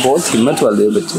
बहुत हिम्मत वाले बच्चे।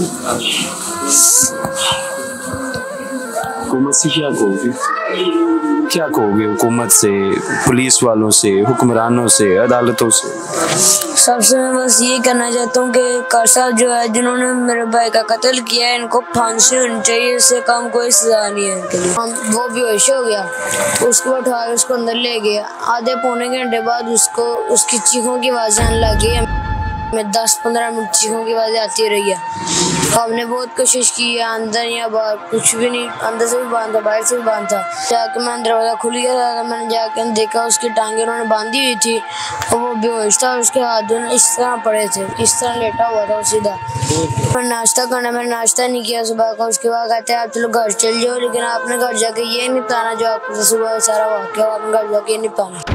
हुकूमत से क्या कहोगे? क्या कहोगे हुकूमत से, पुलिस वालों से, हुक्मरानों से, अदालतों से? सबसे मैं बस ये कहना चाहता हूँ कि कारसाद जो है जिन्होंने मेरे भाई का कत्ल किया है इनको फांसी होनी चाहिए, इससे कम कोई सजा नहीं है इनके लिए। वो बेहोश हो गया, उसको उठा के उसको अंदर ले गया। आधे पौने घंटे बाद उसकी चीखों की आवाज़ आने लगी। मैं 10-15 मिनट चीखों की आवाज़ आती रही है। हमने बहुत कोशिश की है, अंदर या बाहर कुछ भी नहीं, अंदर से भी बंद था बाहर से भी बंद था। जाके मैं दरवाज़ा खुल गया था, मैंने जाके देखा उसकी टांगे उन्होंने बांधी हुई थी और वो बेहोश था। उसके हाथ दोनों इस तरह पड़े थे, इस तरह लेटा हुआ था सीधा। मैं नाश्ता करना, मैंने नाश्ता नहीं किया सुबह का। उसके बाद कहते हैं आप चलो घर चल जाओ, लेकिन आपने घर जाके ये नहीं बताना जो आपको सुबह सारा वाक़या आपने घर जाके ये नहीं बताना।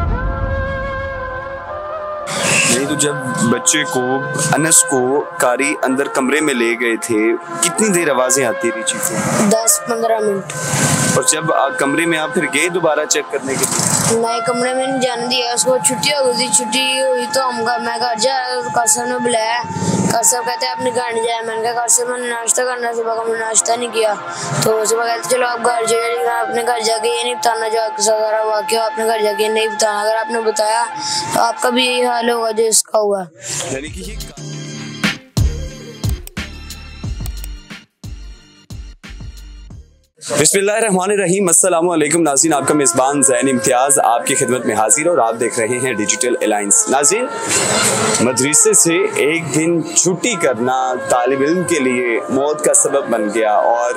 नहीं तो जब बच्चे को, अनस को कारी अंदर कमरे में ले गए थे, कितनी देर आवाजें आती रही चीजें? 10-15 मिनट। और जब कमरे में आप फिर गए दोबारा चेक करने के लिए? नए कमरे में नहीं जाने दिया उसको। छुट्टी हो गई थी, छुट्टी हुई तो मैं घर जाया, कारसाद ने बुलाया। कारसाद कहते हैं अपने घर नहीं जाया। मैंने कहा कारसाद मैंने नाश्ता करना, सुबह का मैंने नाश्ता नहीं किया। तो सुबह कहते चलो आप घर जाइए, लेकिन अपने घर जाके ये नहीं बताना जो आपके साथ सारा वाक़या आपने घर जाके नहीं बताना। अगर आपने बताया तो आपका भी यही हाल होगा जो इसका हुआ। यानी कि ये बिस्मिल्लाहिर्रहमानिर्रहीम, अस्सलाम वालेकुम नाज़रीन, आपका मेज़बान ज़ैन इम्तियाज़ आपकी खिदमत में हाजिर और आप देख रहे हैं डिजिटल अलायंस। नाज़रीन, मदरसे से एक दिन छुट्टी करना तालिब इल्म के लिए मौत का सबब बन गया और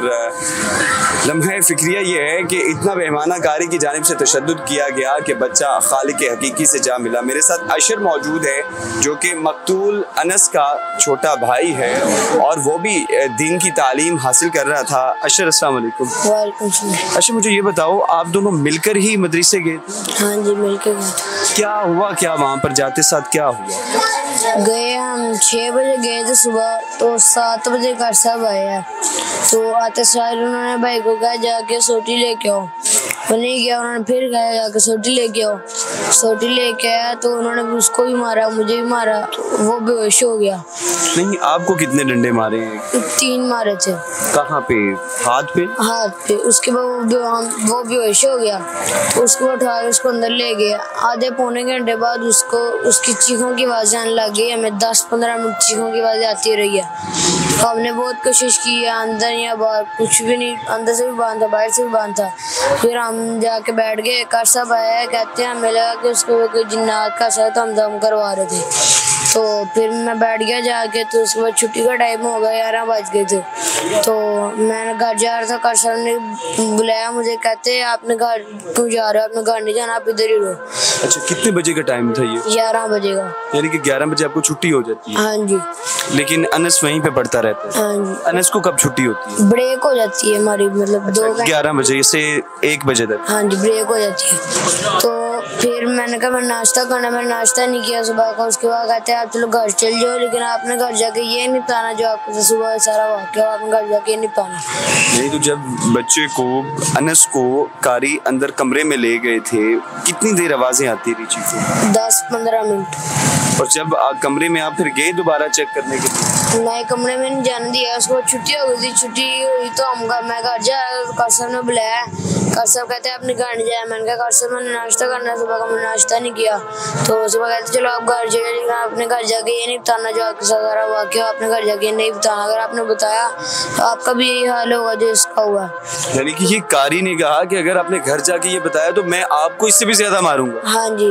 लम्हे फ़िक्रिया ये है कि इतना बेईमाना कारी की जानिब से तशद्दुद किया गया कि बच्चा खालिक हकीकी से जा मिला। मेरे साथ अशर मौजूद है जो कि मकतूल अनस का छोटा भाई है और वो भी दीन की तालीम हासिल कर रहा था। अशर, अस्सलाम वालेकुम। अच्छा, मुझे ये बताओ, आप दोनों मिलकर ही मदरसे गए थे? हाँ जी, मिलकर गए। क्या हुआ, क्या वहाँ पर जाते साथ क्या हुआ? गए हम 6 बजे गए थे सुबह, तो 7 बजे कारसाद आया। तो आते सार उन्होंने भाई को कहा जाके सोटी लेके आओ। वो नहीं गया, उन्होंने फिर कहा जाके सोटी लेके आओ। सोटी लेके आया तो उन्होंने उसको भी मारा, मुझे भी मारा, तो वो बेहोश हो गया। नहीं, आपको कितने डंडे मारे हैं? 3 मारे थे। कहाँ पे? हाथ पे? हाथ पे। उसके बाद वो बेहोश हो गया, उसको उठा के उसको अंदर ले गया। आधे पौने घंटे बाद उसकी चीखों की आवाज़ आने लगी। हमें 10-15 मिनट चीखों की आवाज़ आती रही है। हमने बहुत कोशिश की है, अंदर या बाहर कुछ भी नहीं, अंदर से भी बंद था बाहर से भी बंद था। फिर हम जाके बैठ गए। कारसाद आया, कहते हैं हमें लगा कि उसको कोई जिन्नात का असर था, हम दम करवा रहे थे। तो फिर मैं बैठ गया जाके। तो उसके बाद छुट्टी का टाइम हो गया, 11 बज गए थे। तो मैंने घर जा रहा था, कारसाद ने बुलाया मुझे, कहते हैं आपने घर क्यों जा रहे हो, आपने घर नहीं जाना, आप इधर ही रहो। अच्छा, कितने बजे का टाइम था ये? 11 बजे का। यानी कि 11 बजे आपको छुट्टी हो जाती है? हाँ जी। लेकिन अनस वहीं पे पढ़ता रहता है? हाँ जी। अनस को कब छुट्टी होती है? ब्रेक हो जाती है हमारी, मतलब 11 बजे से 1 बजे तक? हाँ जी, ब्रेक हो जाती है। तो फिर मैंने कहा मैं नाश्ता करना, मैंने नाश्ता नहीं किया सुबह का। उसके बाद कहते हैं आप चलो घर चल जाओ, लेकिन आपने घर जाके ये नहीं बताना जो आपको सुबह सारा वाक़या आपने घर जाके ये नहीं बताना। नहीं तो जब बच्चे को, अनस को कारी अंदर कमरे में ले गए थे, कितनी देर आवाजें आती रही चीजें? 10-15 मिनट। और जब कमरे में आप फिर गए दोबारा चेक करने के लिए? नए कमरे में नहीं जाने दिया उसको। छुट्टी हो गई थी, छुट्टी हुई तो मैं घर जाया, कारसाद ने बुलाया। कारसाद कहते हैं अपने घर नहीं जाया। मैंने कहा कारसाद मैंने नाश्ता करना, सुबह का मैंने नाश्ता नहीं किया। तो सुबह कहते चलो आप घर जाइए, लेकिन अपने घर जाके ये नहीं बताना जो आपके साथ सारा वाक़या आपने घर जाके नहीं बताना। अगर आपने बताया तो आपका भी यही हाल होगा जो इसका हुआ। यानी कि ये कारी ने कहा कि अगर आपने घर जाके ये बताया तो मैं आपको इससे भी ज्यादा मारूंगा? हाँ जी।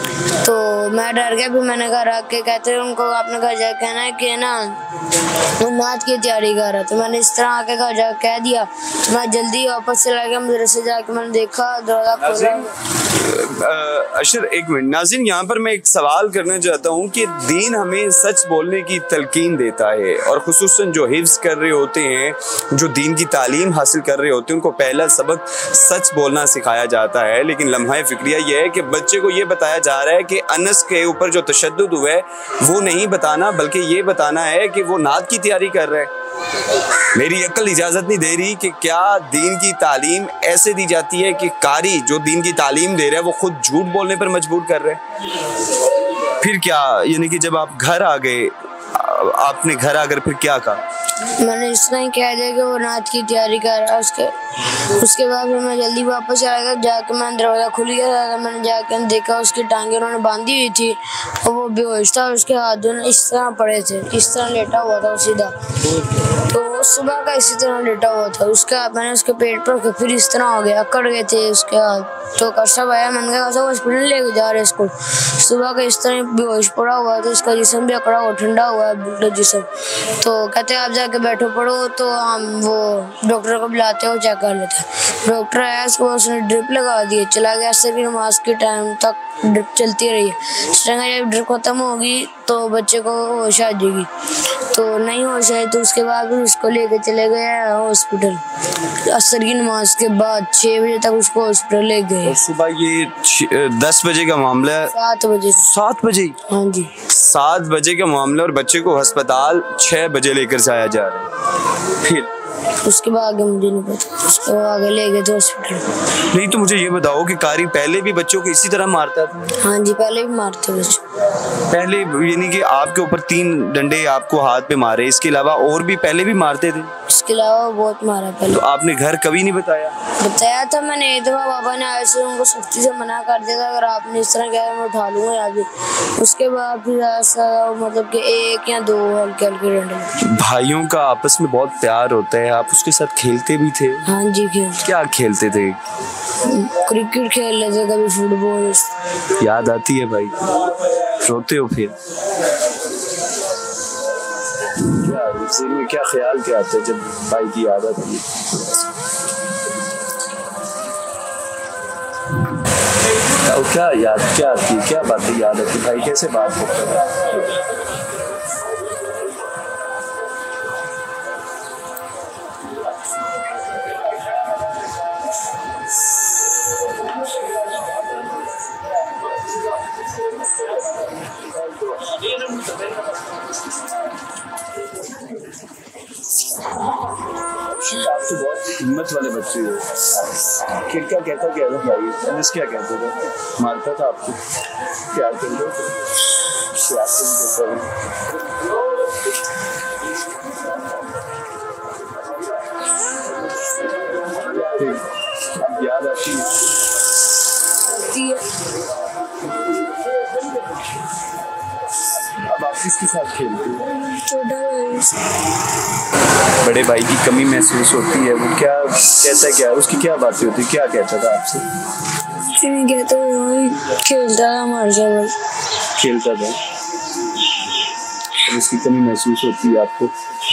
तो मैं डर गया। फिर मैंने घर आके कहते उनको आपने घर जाके कहना है कि ना वो नाच की तैयारी कर रहा। तो मैंने इस तरह आके घर जाके कह दिया। तो मैं जल्दी वापस चला गया मदरसे जाके। मैंने देखा दरवाजा खोला। अशर, एक मिनट। नाज़रीन, यहाँ पर मैं एक सवाल करना चाहता हूँ कि दीन हमें सच बोलने की तलकीन देता है और खुसूसन जो हिफ्ज़ कर रहे होते हैं, जो दीन की तालीम हासिल कर रहे होते हैं, उनको पहला सबक सच बोलना सिखाया जाता है। लेकिन लम्हा फ़िक्रिया ये है कि बच्चे को ये बताया जा रहा है कि अनस के ऊपर जो तशद्दुद हुआ है वो नहीं बताना, बल्कि ये बताना है कि वो नात की तैयारी कर रहा है। मेरी अक्ल इजाज़त नहीं दे रही कि क्या दीन की तालीम ऐसे दी जाती है कि कारी जो दीन की तालीम दे रहा है वो खुद झूठ बोलने पर मजबूर कर रहे हैं? फिर क्या, यानी कि जब आप घर आ गए आपने घर आकर फिर क्या कहा? मैंने इस तरह ही कह दिया कि वो नाच की तैयारी कर रहा है। उसके बाद फिर मैं जल्दी वापस चला गया। जाके मैं दरवाज़ा खुल गया था, मैंने जाके देखा उसकी टांगे उन्होंने बांधी हुई थी और वो बेहोश था। उसके हाथ दोनों इस तरह पड़े थे, इस तरह लेटा हुआ था सीधा। तो सुबह का इसी तरह लेटा हुआ था। उसका मैंने उसके पेट पर फिर इस तरह हो गया, अकड़ गए थे उसके हाथ। तो कशब आया, मैंने कहा सब हॉस्पिटल लेके जा रहे इसको। सुबह का इस तरह बेहोश पड़ा हुआ था, इसका जिस्म भी अकड़ा हुआ, ठंडा हुआ है जिस्म। तो कहते आप जाके बैठो पढ़ो, तो हम वो डॉक्टर को बुलाते हो, चेक कर लेते हैं। डॉक्टर आया, उसके बाद उसने ड्रिप लगा दी, चला गया। असर की नमाज के टाइम तक ड्रिप चलती रही। जब ड्रिप खत्म होगी तो बच्चे को होश आ जाएगी। तो नहीं होश आई तो उसके बाद भी उसको लेके चले गए हॉस्पिटल। असर की नमाज के बाद 6 बजे तक उसको हॉस्पिटल ले गए। और सुबह ये 10 बजे का मामला है? 7 बजे। 7 बजे? हाँ जी, 7 बजे का मामला और बच्चे को अस्पताल 6 बजे लेकर जाया जा रहा है। फिर उसके बाद आगे मुझे नहीं पता, उसके बाद आगे ले गए थे हॉस्पिटल। नहीं तो मुझे ये बताओ कि कारी पहले भी बच्चों को इसी तरह मारता था? हाँ जी, पहले भी मारते बच्चे। पहले यानी कि आपके ऊपर 3 डंडे आपको हाथ पे मारे, इसके अलावा और भी पहले भी मारते थे? इसके अलावा बहुत मारा पहले। तो आपने घर कभी नहीं बताया? बताया था मैंने एक दफा, पापा ने ऐसे उनको सख्ती से मना कर दिया था, अगर आपने इस तरह किया मैं उठा लूंगा याद। उसके बाद फिर ऐसा मतलब कि 1 या 2 हल्के हल्के डंडे। भाइयों का आपस में बहुत प्यार होता है, आप उसके साथ खेलते भी थे? हाँ जी, खेलते। क्या खेलते थे? क्रिकेट खेल लेते, कभी फुटबॉल। याद आती है भाई? रोते हो फिर? क्या ख्याल क्या आता है जब भाई की याद आती है? क्या याद क्या आती है, क्या बातें याद आती है? भाई कैसे बात करता है? आप तो बहुत हिम्मत वाले बच्चे हो। क्या कहता क्या था भाई? अनिस क्या कहता था? मारता था आपको? क्या कहता था? याद आती है? अब आप किसके साथ खेलते हो? छोटा भाई। बड़े भाई की कमी महसूस होती है, वो क्या कहता है, क्या उसकी क्या बातें होती, क्या कहता था आपसे? कहता खेलता था हमारे साथ, खेलता था। तो उसकी कमी महसूस होती है आपको?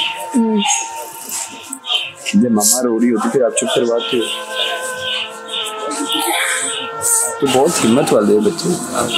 जब मम्मा रो रही होती फिर आप चुप करवाते हो? तो बहुत हिम्मत वाले हो बच्चे।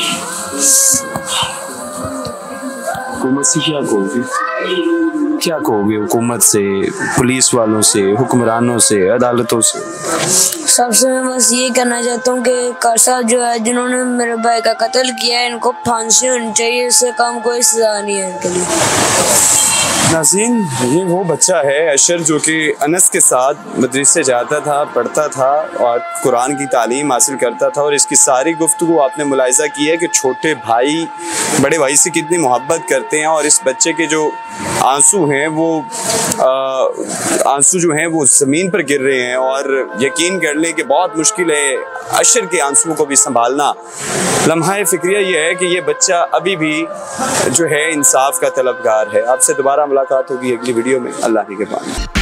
हुकूमत से क्या कहोगे? क्या कहोगे हुकूमत से, पुलिस वालों से, हुक्मरानों से, अदालतों से? सबसे मैं बस ये कहना चाहता हूँ कि कारसाद जो है जिन्होंने मेरे भाई का कत्ल किया है, इनको फांसी होनी चाहिए, इससे कम कोई सजा नहीं है इनके लिए। नाज़रीन, ये वो बच्चा है अशर जो कि अनस के साथ मदरसे जाता था, पढ़ता था और कुरान की तालीम हासिल करता था। और इसकी सारी गुफ्तगू आपने मुलाहिज़ा की है कि छोटे भाई बड़े भाई से कितनी मोहब्बत करते हैं। और इस बच्चे के जो आंसू हैं वो ज़मीन पर गिर रहे हैं। और यकीन कर लें कि बहुत मुश्किल है अशर के आंसुओं को भी संभालना। लम्हा फ़िक्रिया ये है कि ये बच्चा अभी भी जो है इंसाफ का तलबगार है। आपसे दोबारा मुलाकात होगी अगली वीडियो में। अल्लाह के पास।